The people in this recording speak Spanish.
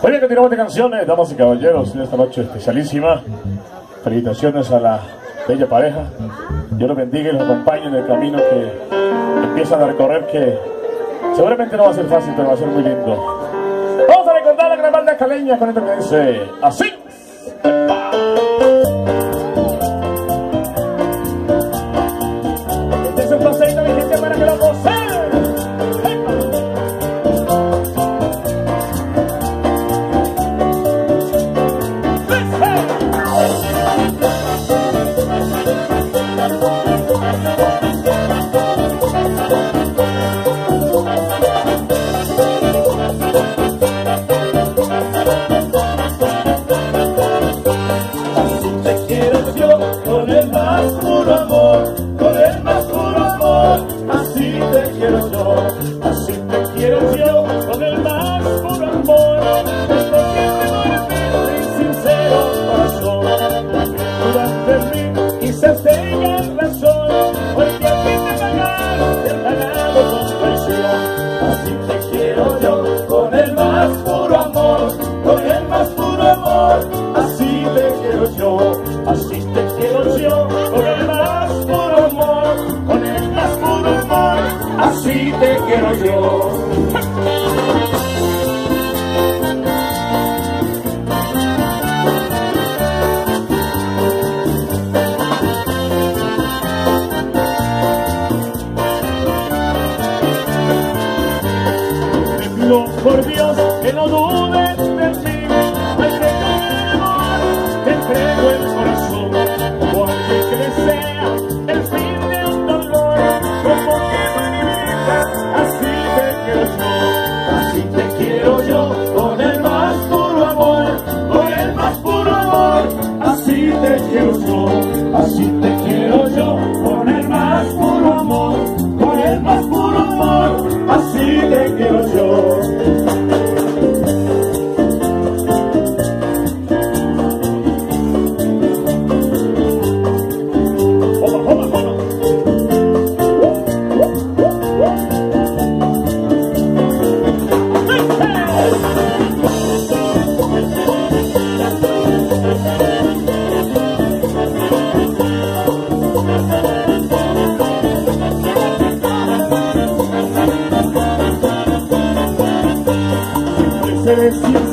Muy bien, continuamos de canciones, damas y caballeros, en esta noche especialísima. Felicitaciones a la bella pareja. Dios los bendiga y los acompañe en el camino que empiezan a recorrer, que seguramente no va a ser fácil, pero va a ser muy lindo. Vamos a recordar la gran banda caleña con esto que dice así. Este es un paseíto, mi gente, para que lo gocen. Así te quiero yo. No, por Dios, que no dudes de mí. Al que te amor, te entrego el corazón. Cualquier que sea el fin de un dolor, como que mi vida, así te quiero yo, con el más puro amor, con el más puro amor. Así te quiero yo, así te quiero yo, con el más puro amor, con el más puro amor. Así te quiero yo. Siempre